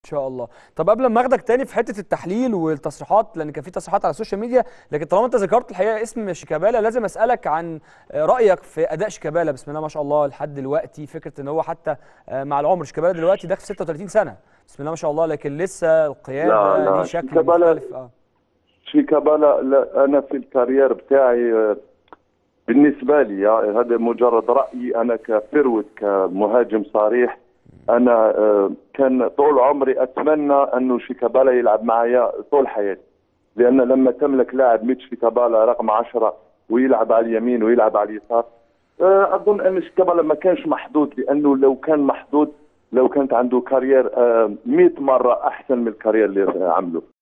شاء الله. طب قبل ما اخدك تاني في حته التحليل والتصريحات، لان كان في تصريحات على السوشيال ميديا، لكن طالما انت ذكرت الحقيقه اسم شيكابالا لازم اسالك عن رايك في اداء شيكابالا. بسم الله ما شاء الله لحد دلوقتي، فكره ان هو حتى مع العمر، شيكابالا دلوقتي داخل 36 سنه، بسم الله ما شاء الله، لكن لسه لا القياده ليه لا شكل مختلف. شيكابالا لا، انا في الكارير بتاعي بالنسبه لي هذا مجرد رايي انا كفروت كمهاجم صريح. انا كان طول عمري اتمنى انه شيكابالا يلعب معايا طول حياتي، لان لما تملك لاعب مثل شيكابالا رقم 10 ويلعب على اليمين ويلعب على اليسار، اظن ان شيكابالا ما كانش محظوظ، لانه لو كان محظوظ لو كانت عنده كارير 100 مره احسن من الكارير اللي عمله.